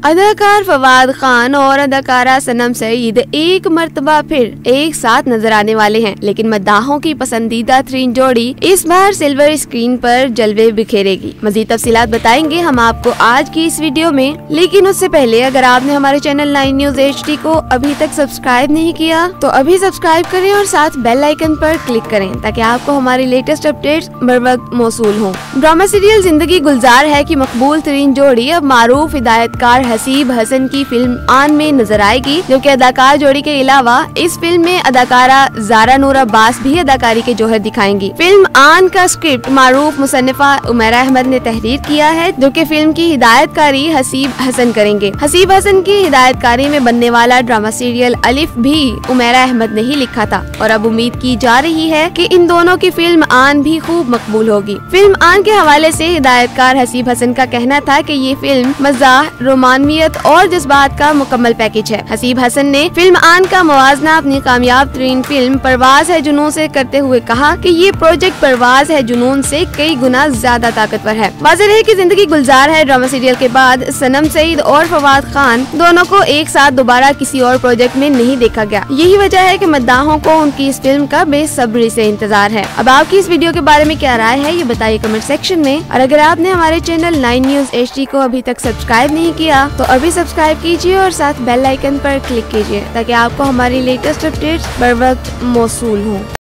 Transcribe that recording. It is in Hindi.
अदाकार फवाद खान और अदाकारा सनम सईद एक मर्तबा फिर एक साथ नजर आने वाले हैं, लेकिन मद्दाहों की पसंदीदा तरीन जोड़ी इस बार सिल्वर स्क्रीन पर जलवे बिखेरेगी। मजीद तफसीलात बताएंगे हम आपको आज की इस वीडियो में, लेकिन उससे पहले अगर आपने हमारे चैनल 9 न्यूज HD को अभी तक सब्सक्राइब नहीं किया तो अभी सब्सक्राइब करें और साथ बेल आइकन पर क्लिक करें ताकि आपको हमारी लेटेस्ट अपडेट्स बर वक्त मौसूल हों। ड्रामा सीरियल जिंदगी गुलजार है की मकबूल तरीन जोड़ी अब मारूफ हिदायतकार हसीब हसन की फिल्म आन में नजर आएगी, जबकि अदाकार जोड़ी के अलावा इस फिल्म में अदाकारा ज़ारा नूर अब्बास भी अदाकारी के जौहर दिखाएंगी। फिल्म आन का स्क्रिप्ट मारूफ मुसन्निफा उमैरा अहमद ने तहरीर किया है, जो कि फिल्म की हिदायतकारी हसीब हसन करेंगे। हसीब हसन की हिदायतकारी में बनने वाला ड्रामा सीरियल अलिफ भी उमैरा अहमद ने ही लिखा था और अब उम्मीद की जा रही है कि इन दोनों की फिल्म आन भी खूब मकबूल होगी। फिल्म आन के हवाले से हिदायतकार हसीब हसन का कहना था कि ये फिल्म मज़ाह, रोमानियत और जज्बात का मुकम्मल पैकेज है। हसीब हसन ने फिल्म आन का मुवाजना अपनी कामयाब तरीन फिल्म परवाज है जुनून से करते हुए कहा कि ये प्रोजेक्ट परवाज है जुनून से कई गुना ज्यादा ताकतवर है। वाज़ेह है कि जिंदगी गुलजार है ड्रामा सीरियल के बाद सनम सईद और फवाद खान दोनों को एक साथ दोबारा किसी और प्रोजेक्ट में नहीं देखा गया। यही वजह है कि मद्दाहों को उनकी इस फिल्म का बेसब्री से इंतजार है। अब आपकी इस वीडियो के बारे में क्या राय है ये बताइए कमेंट सेक्शन में, और अगर आपने हमारे चैनल 9 न्यूज HD को अभी तक सब्सक्राइब नहीं किया तो अभी सब्सक्राइब कीजिए और साथ बेल आइकन पर क्लिक कीजिए ताकि आपको हमारी लेटेस्ट अपडेट्स बर वक्त मौसूल हों।